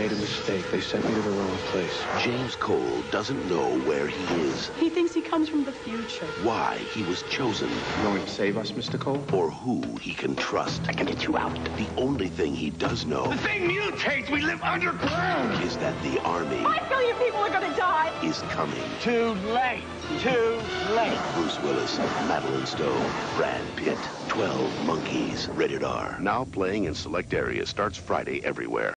made a mistake. They sent me to the wrong place. James Cole doesn't know where he is, He thinks he comes from the future. why he was chosen, You going to save us, Mr. Cole? or who he can trust. I can get you out. The only thing he does know The thing mutates. We live underground. is that the Army 5 billion people are gonna die. is coming. Too late. Too late. Bruce Willis, Madeline Stowe, Brad Pitt, 12 Monkeys, rated R. Now playing in select areas. Starts Friday everywhere.